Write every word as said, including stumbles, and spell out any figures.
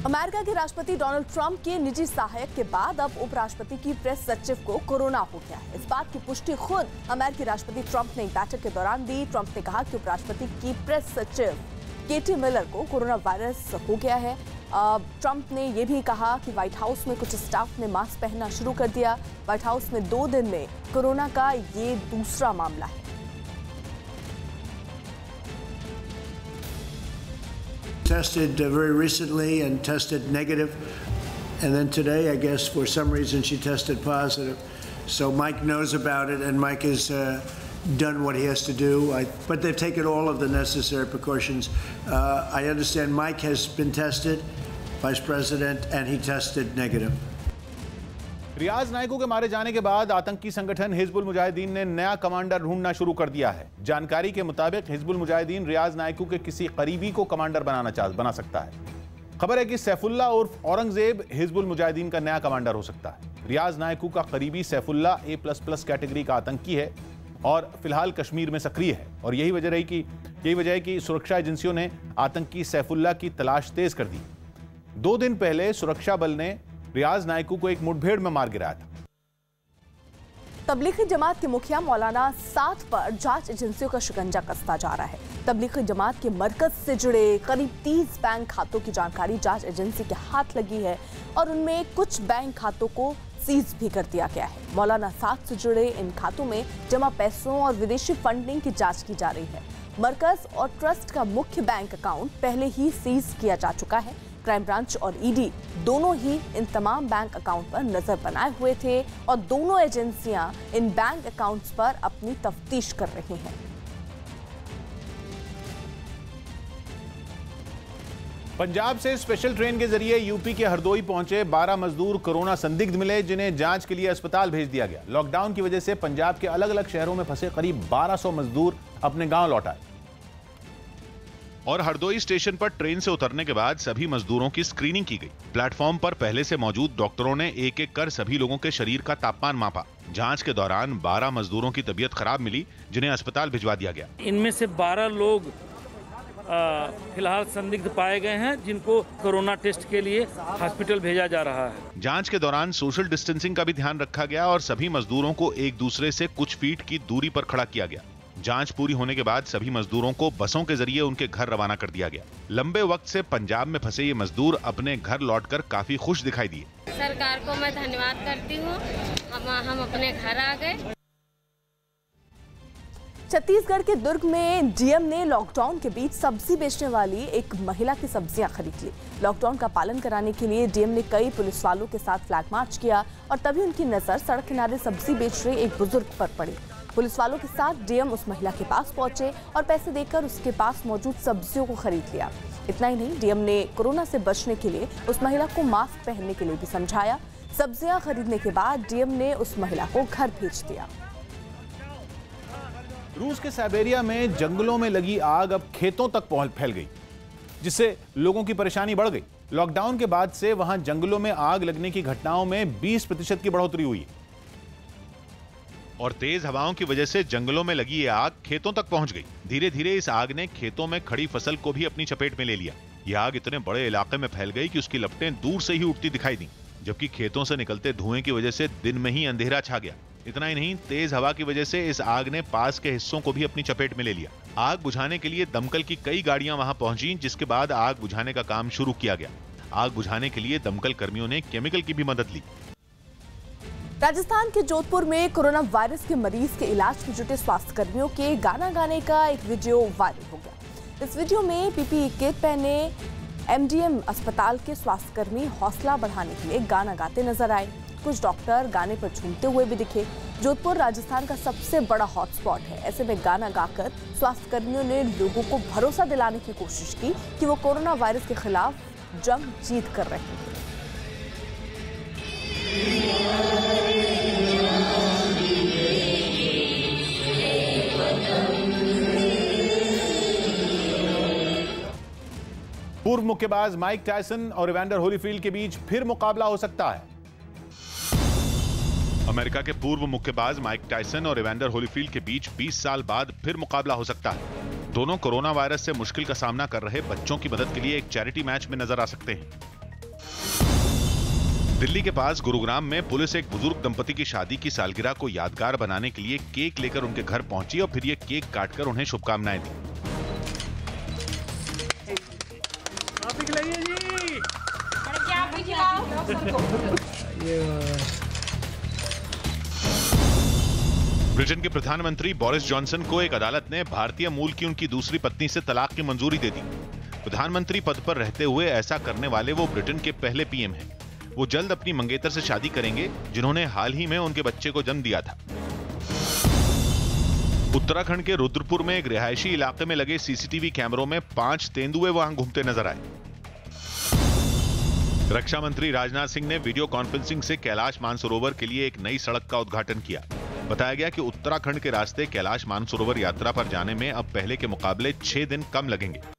America के राष्ट्रपति Donald Trump के निजी सहायक के बाद अब उपराष्ट्रपति की प्रेस सचिव को कोरोना हो गया है। इस बात की पुष्टि खुद अमेरिकी राष्ट्रपति ट्रंप ने एक बैठक के दौरान दी। ट्रंप ने कहा कि उपराष्ट्रपति की प्रेस सचिव केटी मिलर को कोरोना वायरस हो गया है। ट्रंप ने यह भी कहा कि व्हाइट हाउस में कुछ स्टाफ ने मास्क पहनना शुरू कर दिया। व्हाइट हाउस में दो दिन में कोरोना का ये दूसरा मामला है। Tested uh, very recently and tested negative, and then today, I guess, for some reason, she tested positive. So Mike knows about it, and Mike has uh, done what he has to do. I, but they've taken all of the necessary precautions. Uh, I understand Mike has been tested, Vice President, and he tested negative. रियाज नायकू के मारे जाने के बाद आतंकी संगठन हिजबुल मुजाहिदीन ने नया commander ढूंढना शुरू कर दिया है। जानकारी के मुताबिक हिजबुल मुजाहिदीन रियाज नायकू के किसी करीबी को कमांडर बनाना चाह बना सकता है। खबर है कि सैफुल्ला उर्फ औरंगजेब हिजबुल मुजाहिदीन का नया कमांडर हो सकता है। रियाज नायकू का करीबी Saifulla A plus plus category का आतंकी है और फिलहाल कश्मीर में सक्रिय है और यही वजह रही कि यही वजह है कि सुरक्षा एजेंसियों ने आतंकी सैफुल्ला की तलाश तेज कर दी। दो दिन पहले सुरक्षा बल ने रियाज नायकू को एक मुठभेड़ में मार गिराया था। तबलीगी जमात के मुखिया मौलाना साद पर जांच एजेंसियों का शिकंजा कसता जा रहा है। तबलीगी जमात के मरकज से जुड़े करीब तीस बैंक खातों की जानकारी जांच एजेंसी के हाथ लगी है और उनमें कुछ बैंक खातों को सीज भी कर दिया गया है। मौलाना साद से जुड़े इन खातों में जमा पैसों और विदेशी फंडिंग की जांच की जा रही है। मरकज और ट्रस्ट का मुख्य बैंक अकाउंट पहले ही सीज किया जा चुका है। क्राइम ब्रांच और ईडी दोनों ही इन तमाम बैंक अकाउंट पर नजर बनाए हुए थे और दोनों एजेंसियां इन बैंक अकाउंट्स पर अपनी तफ्तीश कर रही हैं। पंजाब से स्पेशल ट्रेन के जरिए यूपी के हरदोई पहुंचे बारह मजदूर कोरोना संदिग्ध मिले, जिन्हें जांच के लिए अस्पताल भेज दिया गया। लॉकडाउन की वजह से पंजाब के अलग अलग शहरों में फंसे करीब बारह सौ मजदूर अपने गांव लौट आए और हरदोई स्टेशन पर ट्रेन से उतरने के बाद सभी मजदूरों की स्क्रीनिंग की गई। प्लेटफॉर्म पर पहले से मौजूद डॉक्टरों ने एक एक कर सभी लोगों के शरीर का तापमान मापा। जांच के दौरान बारह मजदूरों की तबीयत खराब मिली, जिन्हें अस्पताल भिजवा दिया गया। इनमें से बारह लोग फिलहाल संदिग्ध पाए गए हैं, जिनको कोरोना टेस्ट के लिए हॉस्पिटल भेजा जा रहा है। जांच के दौरान सोशल डिस्टेंसिंग का भी ध्यान रखा गया और सभी मजदूरों को एक दूसरे से कुछ फीट की दूरी पर खड़ा किया गया। जांच पूरी होने के बाद सभी मजदूरों को बसों के जरिए उनके घर रवाना कर दिया गया। लंबे वक्त से पंजाब में फंसे ये मजदूर अपने घर लौटकर काफी खुश दिखाई दिए। सरकार को मैं धन्यवाद करती हूँ, हम हम अपने घर आ गए। छत्तीसगढ़ के दुर्ग में डीएम ने लॉकडाउन के बीच सब्जी बेचने वाली एक महिला की सब्जियां खरीद ली। लॉकडाउन का पालन कराने के लिए डीएम ने कई पुलिस वालों के साथ फ्लैग मार्च किया और तभी उनकी नजर सड़क किनारे सब्जी बेच रहे एक बुजुर्ग पर पड़ी। पुलिस वालों के साथ डीएम उस महिला के पास पहुंचे और पैसे देकर उसके पास मौजूद सब्जियों को खरीद लिया। इतना ही नहीं, डीएम ने कोरोना से बचने के लिए उस महिला को मास्क पहनने के लिए भी समझाया। सब्जियां खरीदने के बाद डीएम ने उस महिला को घर भेज दिया। रूस के साइबेरिया में जंगलों में लगी आग अब खेतों तक पहुंच फैल गई, जिससे लोगों की परेशानी बढ़ गई। लॉकडाउन के बाद से वहां जंगलों में आग लगने की घटनाओं में बीस प्रतिशत की बढ़ोतरी हुई है और तेज हवाओं की वजह से जंगलों में लगी ये आग खेतों तक पहुंच गई। धीरे धीरे इस आग ने खेतों में खड़ी फसल को भी अपनी चपेट में ले लिया। यह आग इतने बड़े इलाके में फैल गई कि उसकी लपटें दूर से ही उठती दिखाई दी, जबकि खेतों से निकलते धुएं की वजह से दिन में ही अंधेरा छा गया। इतना ही नहीं, तेज हवा की वजह से इस आग ने पास के हिस्सों को भी अपनी चपेट में ले लिया। आग बुझाने के लिए दमकल की कई गाड़ियां वहां पहुंची, जिसके बाद आग बुझाने का काम शुरू किया गया। आग बुझाने के लिए दमकल कर्मियों ने केमिकल की भी मदद ली। राजस्थान के जोधपुर में कोरोना वायरस के मरीज के इलाज में जुटे स्वास्थ्य कर्मियों के गाना गाने का एक वीडियो वायरल हो गया। इस वीडियो में पीपीई किट पहने एमडीएम अस्पताल के स्वास्थ्यकर्मी हौसला बढ़ाने के लिए गाना गाते नजर आए। कुछ डॉक्टर गाने पर झूमते हुए भी दिखे। जोधपुर राजस्थान का सबसे बड़ा हॉटस्पॉट है। ऐसे में गाना गाकर स्वास्थ्यकर्मियों ने लोगों को भरोसा दिलाने की कोशिश की कि वो कोरोना वायरस के खिलाफ जंग जीत कर रहे हैं। पूर्व मुक्केबाज माइक टायसन और इवैंडर होलीफील्ड के बीच फिर मुकाबला हो सकता है। अमेरिका के पूर्व मुक्केबाज माइक टायसन और इवैंडर होलीफील्ड के बीच बीस साल बाद फिर मुकाबला हो सकता है। दोनों कोरोना वायरस से मुश्किल का सामना कर रहे बच्चों की मदद के लिए एक चैरिटी मैच में नजर आ सकते हैं। दिल्ली के पास गुरुग्राम में पुलिस एक बुजुर्ग दंपति की शादी की सालगिरह को यादगार बनाने के लिए केक लेकर उनके घर पहुंची और फिर ये केक काटकर उन्हें शुभकामनाएं दी। आप भी खिलाइए जी। क्या आप भी खिलाओ। ब्रिटेन के प्रधानमंत्री बोरिस जॉनसन को एक अदालत ने भारतीय मूल की उनकी दूसरी पत्नी से तलाक की मंजूरी दे दी। प्रधानमंत्री पद पर रहते हुए ऐसा करने वाले वो ब्रिटेन के पहले पीएम हैं। वो जल्द अपनी मंगेतर से शादी करेंगे, जिन्होंने हाल ही में उनके बच्चे को जन्म दिया था। उत्तराखंड के रुद्रपुर में एक रिहायशी इलाके में लगे सीसीटीवी कैमरों में पांच तेंदुए वहां घूमते नजर आए। रक्षा मंत्री राजनाथ सिंह ने वीडियो कॉन्फ्रेंसिंग से कैलाश मानसरोवर के लिए एक नई सड़क का उद्घाटन किया। बताया गया कि उत्तराखंड के रास्ते कैलाश मानसरोवर यात्रा पर जाने में अब पहले के मुकाबले छह दिन कम लगेंगे।